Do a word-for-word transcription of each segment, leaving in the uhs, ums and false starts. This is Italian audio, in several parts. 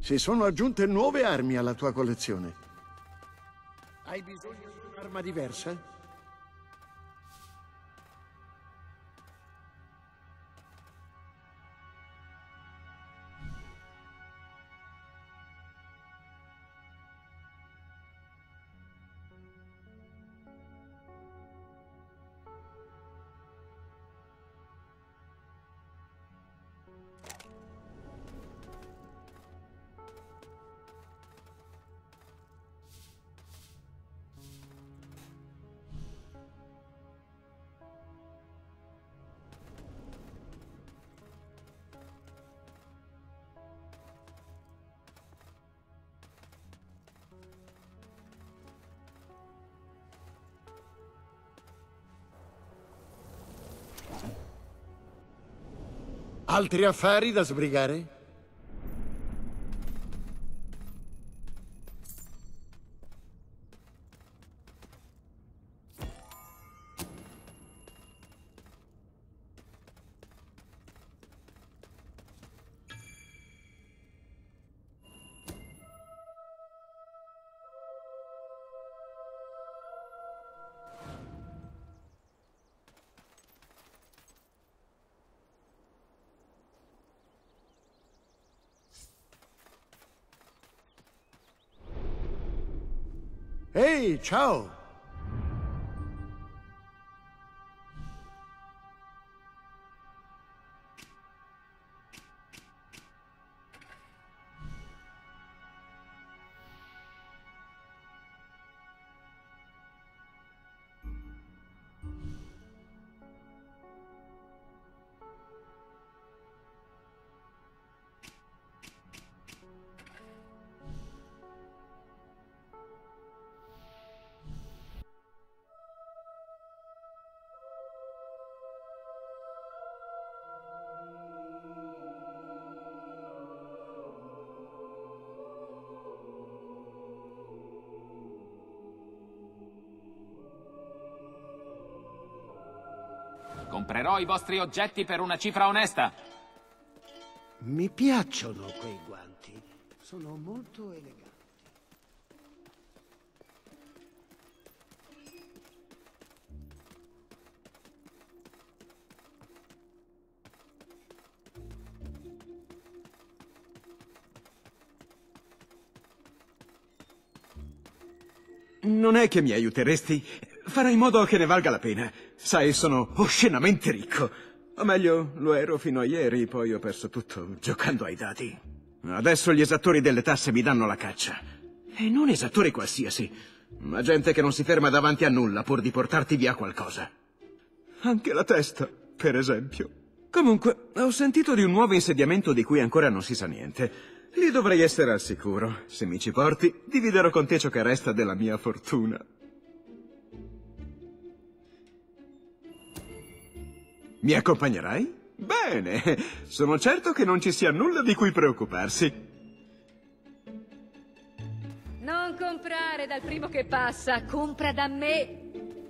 Si sono aggiunte nuove armi alla tua collezione. Hai bisogno di un'arma diversa? Altri affari da sbrigare? Ehi, ciao! Comprerò i vostri oggetti per una cifra onesta. Mi piacciono quei guanti. Sono molto eleganti. Non è che mi aiuteresti? Farò in modo che ne valga la pena. Sai, sono oscenamente ricco. O meglio, lo ero fino a ieri, poi ho perso tutto giocando ai dadi. Adesso gli esattori delle tasse mi danno la caccia. E non esattori qualsiasi, ma gente che non si ferma davanti a nulla pur di portarti via qualcosa. Anche la testa, per esempio. Comunque, ho sentito di un nuovo insediamento di cui ancora non si sa niente. Lì dovrei essere al sicuro. Se mi ci porti, dividerò con te ciò che resta della mia fortuna. Mi accompagnerai? Bene, sono certo che non ci sia nulla di cui preoccuparsi. Non comprare dal primo che passa, compra da me.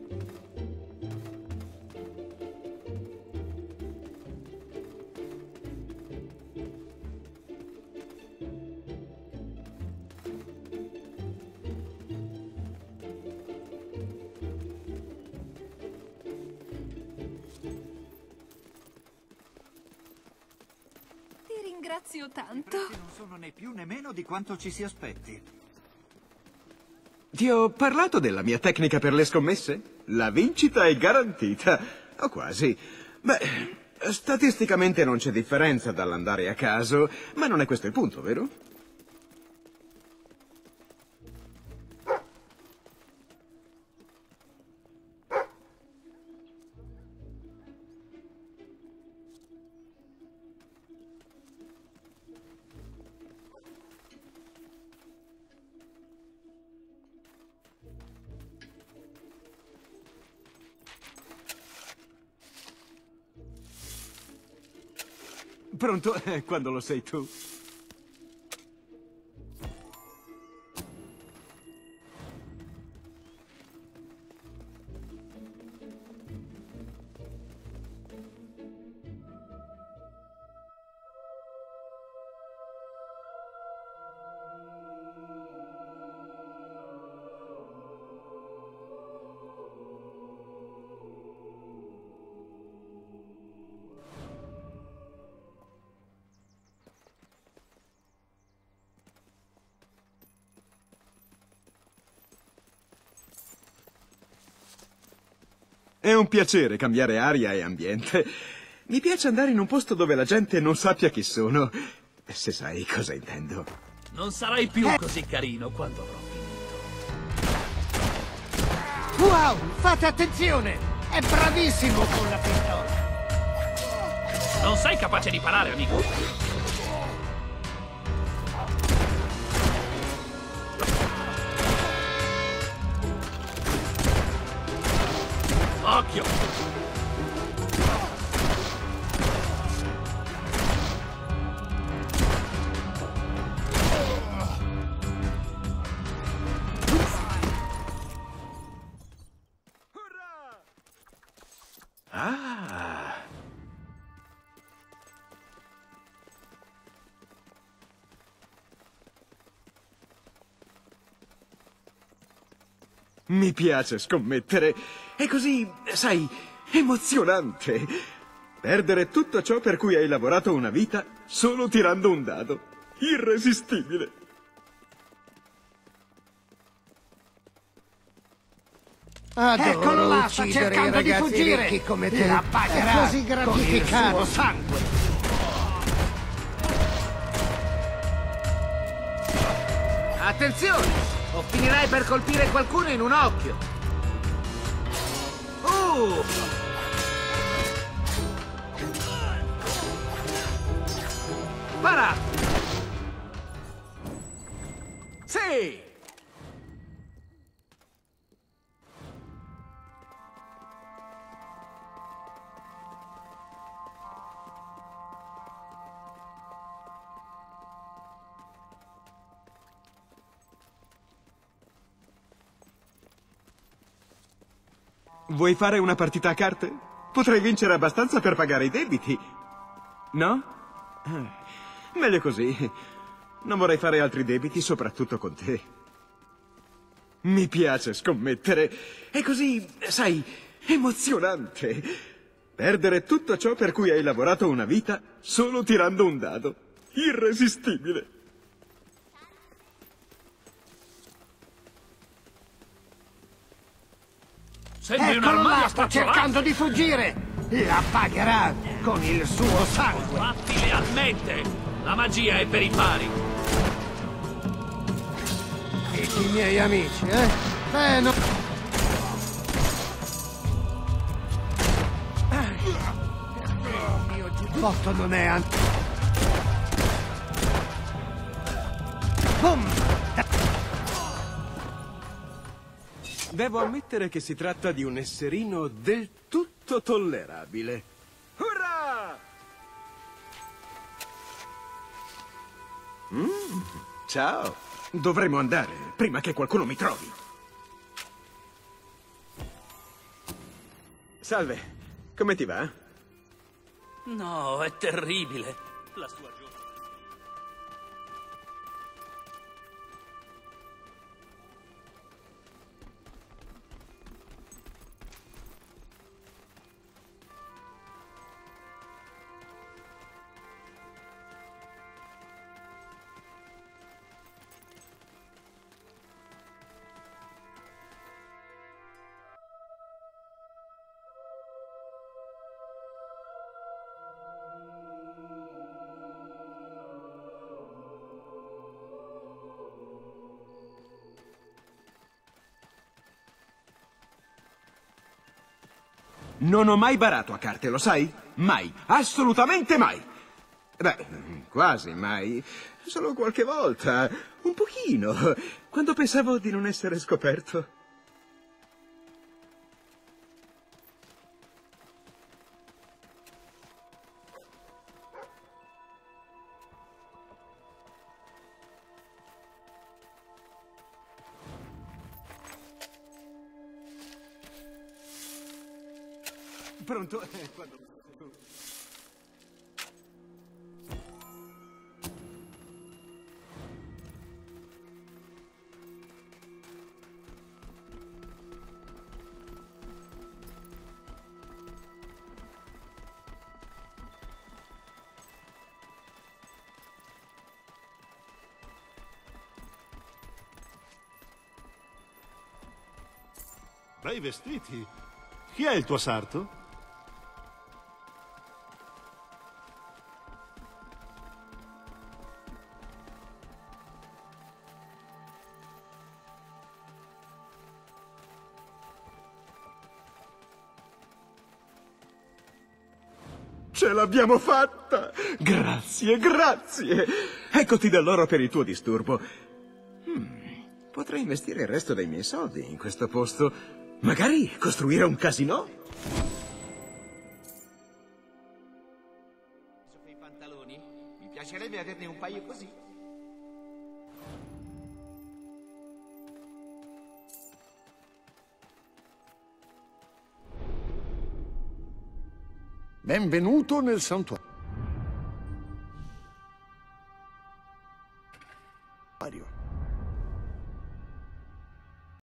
Ringrazio tanto. I prezzi non sono né più né meno di quanto ci si aspetti. Ti ho parlato della mia tecnica per le scommesse? La vincita è garantita. O quasi. Beh, statisticamente non c'è differenza dall'andare a caso, ma non è questo il punto, vero? Pronto? Eh, quando lo sei tu. È un piacere cambiare aria e ambiente. Mi piace andare in un posto dove la gente non sappia chi sono, se sai cosa intendo. Non sarai più così carino quando avrò finito. Wow, fate attenzione! È bravissimo con la pistola! Non sei capace di parare, amico. Occhio! Ah! Mi piace scommettere. È così, sai, emozionante. Perdere tutto ciò per cui hai lavorato una vita solo tirando un dado. Irresistibile. Adoro Eccolo là, sta uccidere i cercando di ragazzi fuggire. ricchi come te. La pagherà È così con il gratificante. suo sangue. Attenzione! O finirai per colpire qualcuno in un occhio. Uh! Parato! Sì! Vuoi fare una partita a carte? Potrei vincere abbastanza per pagare i debiti. No? Eh, meglio così. Non vorrei fare altri debiti, soprattutto con te. Mi piace scommettere. È così, sai, emozionante. Perdere tutto ciò per cui hai lavorato una vita solo tirando un dado. Irresistibile. Sembri un Eccolo armadio là, sta spazzato. cercando di fuggire. La pagherà con il suo sangue. Fatti lealmente. La magia è per i pari. I miei amici, eh? Eh, no. Il mio giubbotto non è an... Boom! Devo ammettere che si tratta di un esserino del tutto tollerabile. Urrà! Mm, ciao. Dovremmo andare prima che qualcuno mi trovi. Salve, come ti va? No, è terribile. La sua giovane. Non ho mai barato a carte, lo sai? Mai. Assolutamente mai. Beh, quasi mai. Solo qualche volta. Un pochino. Quando pensavo di non essere scoperto. Pronto? Quando... Bei vestiti. Chi è il tuo sarto? Ce l'abbiamo fatta! Grazie, grazie! Eccoti dell'oro per il tuo disturbo. Hmm, potrei investire il resto dei miei soldi in questo posto. Magari costruire un casinò? Quei pantaloni? Mi piacerebbe averne un paio così. Benvenuto nel santuario.